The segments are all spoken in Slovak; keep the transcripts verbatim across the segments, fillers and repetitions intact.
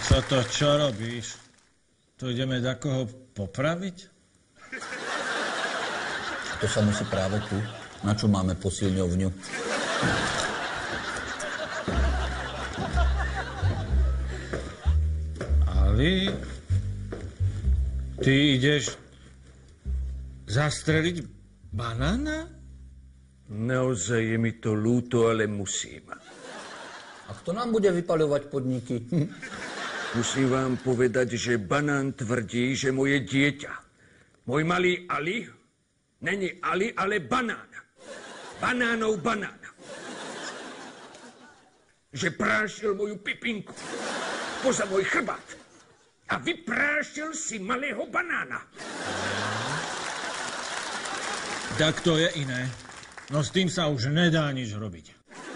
Čo to, čo robíš? Tu ideme takoho popraviť? To sa musí práve tu. Na čo máme posilňovňu? Ali, ty ideš zastreliť banána? Naozaj je mi to ľúto, ale musím. A kto nám bude vypaľovať podniky? Musím vám povedať, že banán tvrdí, že moje dieťa, môj malý Ali, není Ali, ale banán. Banánov banán. Že prášil moju pipinku poza môj chrbát a vyprášil si malého banána. Tak to je iné. No s tým sa už nedá nič robiť.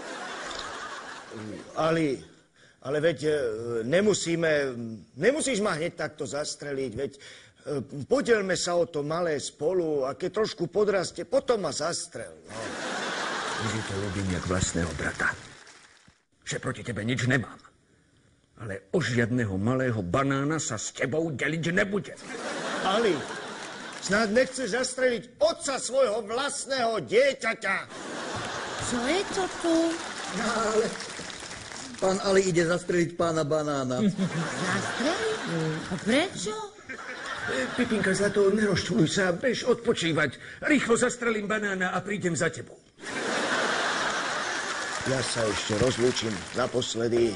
Ali, ale veď nemusíme, nemusíš ma hneď takto zastreliť, veď podielme sa o to malé spolu a keď trošku podraste, potom ma zastrel. No. Že to ľúbim jak vlastného brata. Že proti tebe nič nemám. Ale o žiadneho malého banána sa s tebou deliť nebudem. Ali, snad nechceš zastreliť otca svojho vlastného dieťaťa. Čo je to tu? No, ale pán Ali ide zastreliť pána banána. Zastreliť? A prečo? Pipinka, zlato, nerozčuluj sa, bež odpočívať. Rýchlo zastrelím banána a prídem za tebou. Ja sa ešte rozlúčim naposledy.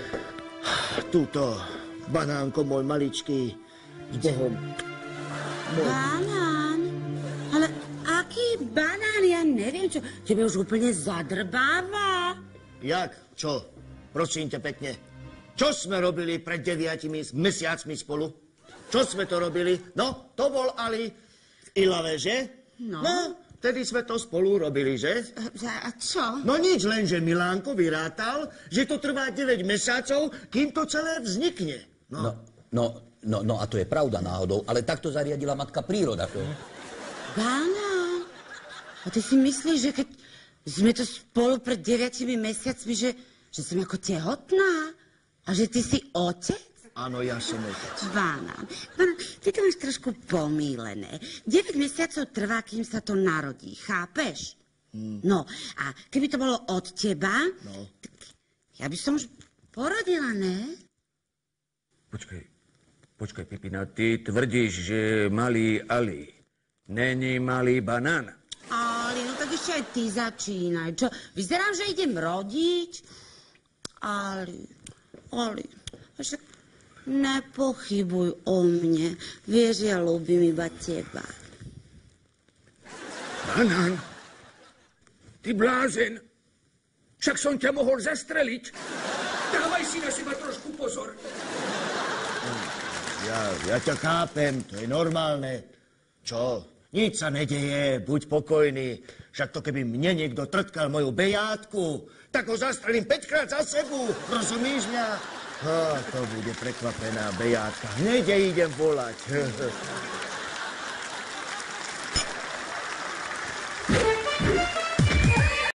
Túto, banánko môj maličký, s Bohom. Banán? Ale aký banán? Ja neviem, čo tebe už úplne zadrbáva. Jak? Čo? Prosím ťa pekne. Čo sme robili pred deviatimi mesiacmi spolu? Čo sme to robili? No, to bol Ali v Ilave, že? No. No, vtedy sme to spolu robili, že? A čo? No nič, len že Milánko vyrátal, že to trvá deväť mesiacov, kým to celé vznikne. No. No, no, no, no a to je pravda náhodou, ale takto zariadila matka príroda. To. Banán? A ty si myslíš, že keď sme to spolu pred deviatimi mesiacmi, že, že som ako tehotná? A že ty si otec? Áno, ja som otec. Banán. Banán, ty to máš trošku pomílené. deväť mesiacov trvá, kým sa to narodí, chápeš? Hmm. No, a keby to bolo od teba, no. Ja by som už porodila, ne? Počkaj, počkaj, Pipina, ty tvrdíš, že malý Ali není malý banán. Ali, no tak ešte aj ty začínaj. Čo, vyzerám, že idem rodiť? Ali, Ali, však nepochybuj o mne. Vieš, ja ľúbim iba teba. Banán? Ty blázen? Však som ťa mohol zastreliť. Dávaj si na seba trošku pozor. Ja, ja ťa chápem, to je normálne. Čo? Nič sa nedeje, buď pokojný. Však to keby mne niekto trtkal moju bejátku, tak ho zastrelím päťkrát za sebou. Rozumíš mňa? Ha, to bude prekvapená bejátka. Hneď jej idem volať.